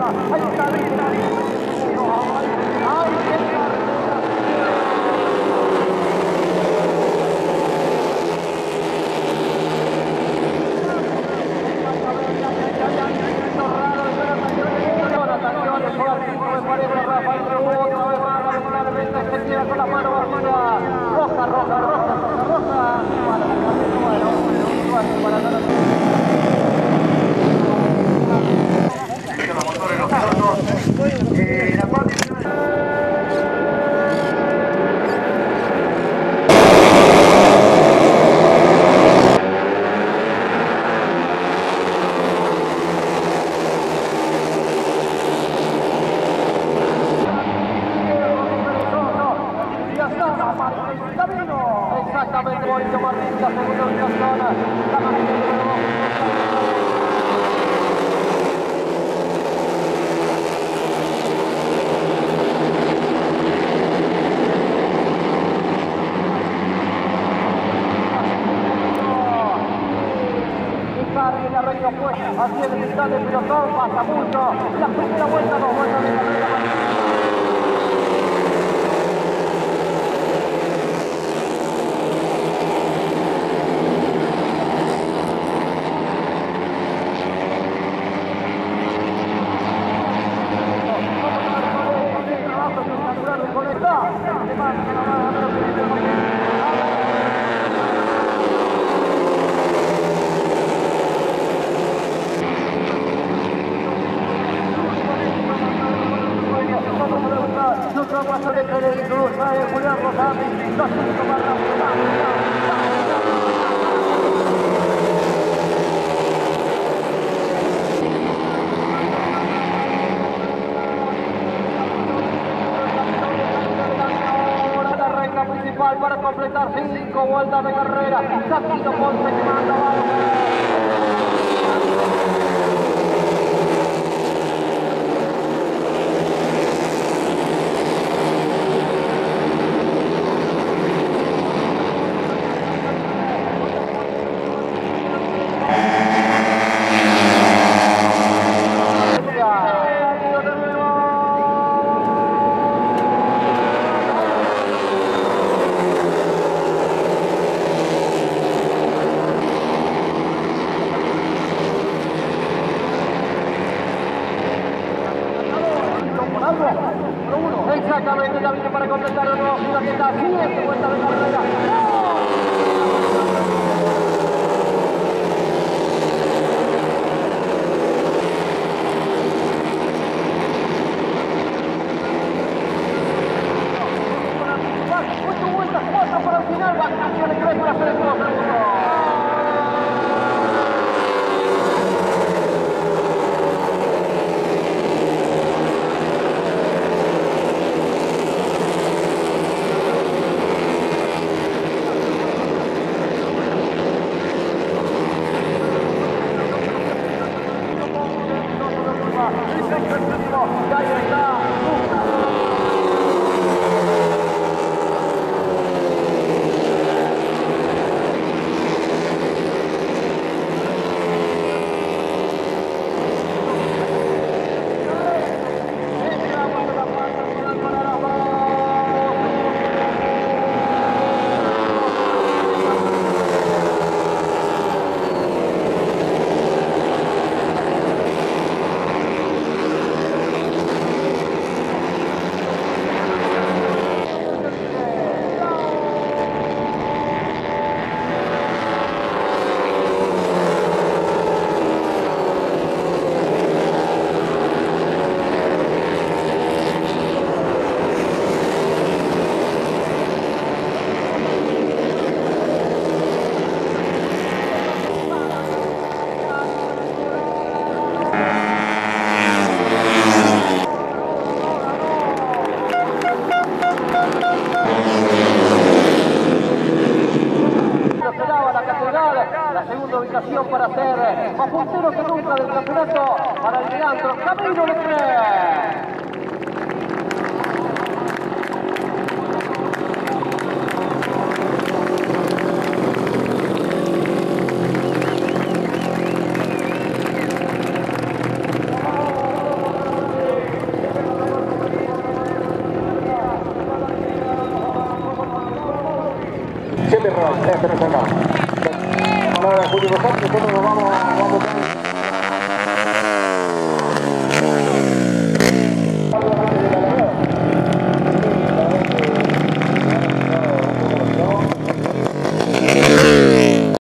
Exactamente, Mauricio Martín, la segunda ubicación. La máquina número 2. Icardi en la recta opuesta, hacia el mitad del pelotón, pasa mucho. La primera vuelta, 2 vueltas de carrera. Para completar 5 vueltas de carrera. Saquito Ponce que manda abajo. Exactamente, ya viene para completar el nuevo fila que está 7 vueltas de carrera. Ocho vueltas, 4 para el final, vacaciones que para hacer el segundo. La segunda ubicación para ser más puntero que nunca del campeonato para el Leandro Camilo Leclerc. Este no es acá. Palabra de Julio Rosario, nosotros nos vamos